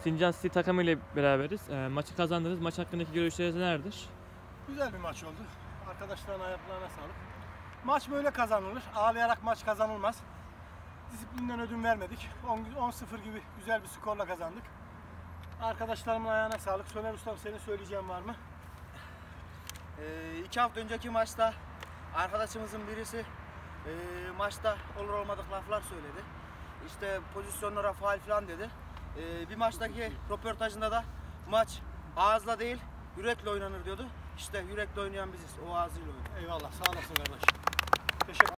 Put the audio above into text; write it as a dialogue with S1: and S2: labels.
S1: Sincan City takımı ile beraberiz. Maçı kazandınız. Maç hakkındaki görüşleriniz nelerdir?
S2: Güzel bir maç oldu. Arkadaşların ayaklarına sağlık. Maç böyle kazanılır. Ağlayarak maç kazanılmaz. Disiplinden ödün vermedik. 10-0 gibi güzel bir skorla kazandık. Arkadaşlarımın ayağına sağlık. Soner Ustam, senin söyleyeceğin var mı?
S3: 2 hafta önceki maçta arkadaşımızın birisi maçta olur olmadık laflar söyledi. İşte pozisyonlara faul falan dedi. Bir maçtaki röportajında da maç ağızla değil yürekle oynanır diyordu. İşte yürekle oynayan biziz. O ağzıyla oynuyor.
S2: Eyvallah. Sağ olasın kardeş. Teşekkür